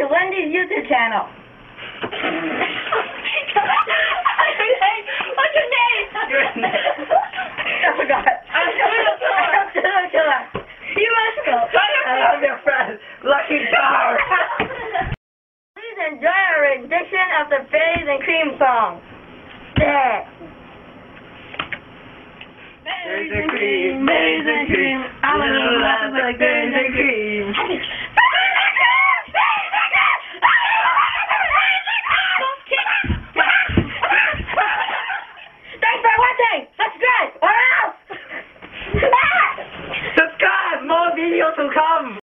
to Wendy's YouTube channel. What's your name? What's your name? I forgot. I'm serial killer. You must go. I love your friend, Lucky Charms. Please enjoy our rendition of the Berries and Cream song. Yeah. Berries and cream, berries and cream. I love like berries and cream.